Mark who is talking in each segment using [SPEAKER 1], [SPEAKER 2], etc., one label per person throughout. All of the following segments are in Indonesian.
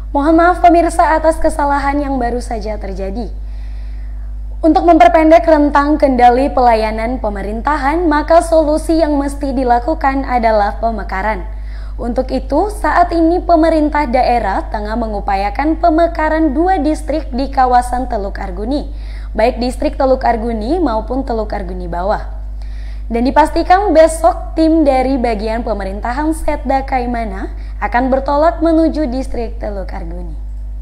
[SPEAKER 1] Mohon maaf pemirsa atas kesalahan yang baru saja terjadi. Untuk memperpendek rentang kendali pelayanan pemerintahan, maka solusi yang mesti dilakukan adalah pemekaran. Untuk itu, saat ini pemerintah daerah tengah mengupayakan pemekaran 2 distrik di kawasan Teluk Arguni, baik distrik Teluk Arguni maupun Teluk Arguni Bawah. Dan dipastikan besok tim dari bagian pemerintahan Setda Kaimana akan bertolak menuju distrik Teluk Arguni.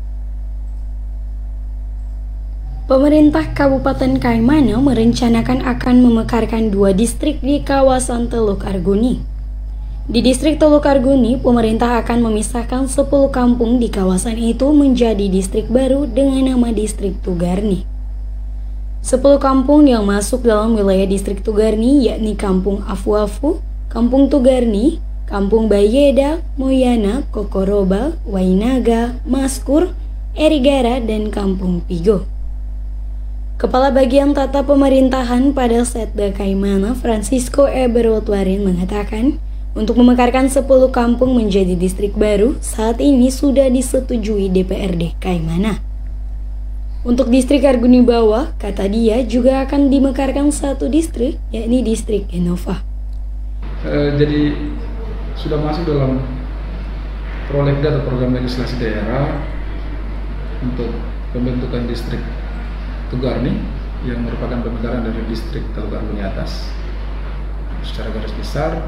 [SPEAKER 1] Pemerintah Kabupaten Kaimana merencanakan akan memekarkan 2 distrik di kawasan Teluk Arguni. Di distrik Teluk Arguni, pemerintah akan memisahkan 10 kampung di kawasan itu menjadi distrik baru dengan nama distrik Tugarni. 10 kampung yang masuk dalam wilayah distrik Tugarni yakni Kampung Afu-Afu, Kampung Tugarni, Kampung Bayeda, Moyana, Kokoroba, Wainaga, Maskur, Erigara, dan Kampung Pigo. Kepala Bagian Tata Pemerintahan pada Setda Kaimana, Francisco Eberotwarin mengatakan, untuk memekarkan 10 kampung menjadi distrik baru, saat ini sudah disetujui DPRD Kaimana. Untuk distrik Arguni Bawah, kata dia juga akan dimekarkan 1 distrik, yakni distrik Genova.
[SPEAKER 2] Jadi sudah masuk dalam prolegda atau program legislasi daerah untuk pembentukan distrik Tugarni yang merupakan pemekaran dari distrik Teluk Arguni atas. Secara garis besar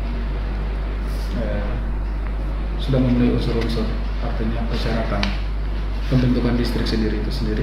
[SPEAKER 2] sudah memenuhi unsur-unsur, artinya persyaratan pembentukan distrik sendiri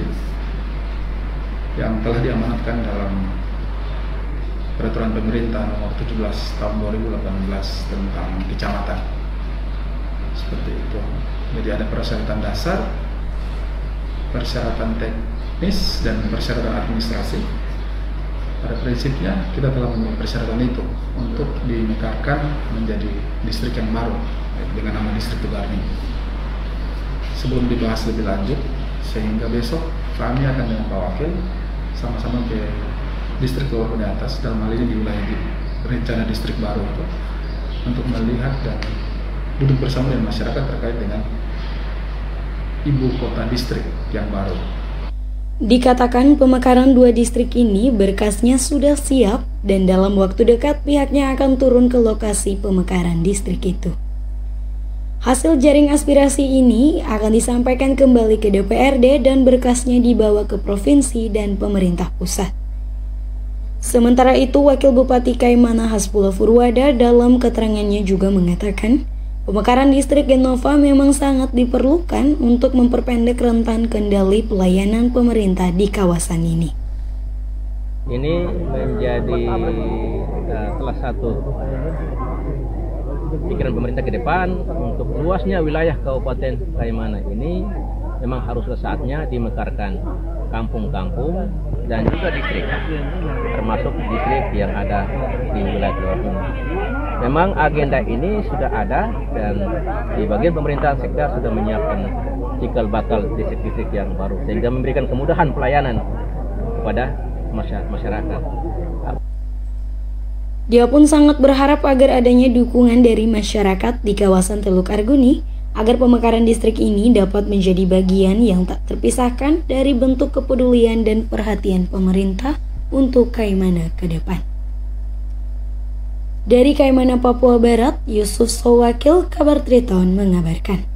[SPEAKER 2] yang telah diamanatkan dalam peraturan pemerintah nomor 17 tahun 2018 tentang kecamatan. Seperti itu. Jadi ada persyaratan dasar, persyaratan teknis, dan persyaratan administrasi. Pada prinsipnya kita telah memenuhi persyaratan itu untuk dimekarkan menjadi distrik yang baru dengan nama distrik Tugarni. Sebelum dibahas lebih lanjut, sehingga besok kami akan dengan Pak Wakil sama-sama ke distrik Teluk Arguni atas, dalam hal ini di wilayah rencana distrik baru itu, untuk melihat dan duduk bersama dengan masyarakat terkait dengan ibu kota distrik yang baru.
[SPEAKER 1] Dikatakan pemekaran 2 distrik ini berkasnya sudah siap dan dalam waktu dekat pihaknya akan turun ke lokasi pemekaran distrik itu. Hasil jaring aspirasi ini akan disampaikan kembali ke DPRD dan berkasnya dibawa ke provinsi dan pemerintah pusat. Sementara itu, Wakil Bupati Kaimana Hasbullah Furwada dalam keterangannya juga mengatakan, pemekaran distrik Genova memang sangat diperlukan untuk memperpendek rentan kendali pelayanan pemerintah di kawasan ini.
[SPEAKER 3] Ini menjadi salah satu pikiran pemerintah ke depan untuk luasnya wilayah Kabupaten Kaimana ini. Memang harus saatnya dimekarkan kampung-kampung dan juga distrik, termasuk distrik yang ada di wilayah Teluk Arguni. Memang agenda ini sudah ada dan di bagian pemerintahan Sekda sudah menyiapkan cikal bakal distrik-distrik yang baru sehingga memberikan kemudahan pelayanan kepada masyarakat.
[SPEAKER 1] Dia pun sangat berharap agar adanya dukungan dari masyarakat di kawasan Teluk Arguni agar pemekaran distrik ini dapat menjadi bagian yang tak terpisahkan dari bentuk kepedulian dan perhatian pemerintah untuk Kaimana ke depan. Dari Kaimana, Papua Barat, Yusuf Sowakil, Kabar Triton mengabarkan.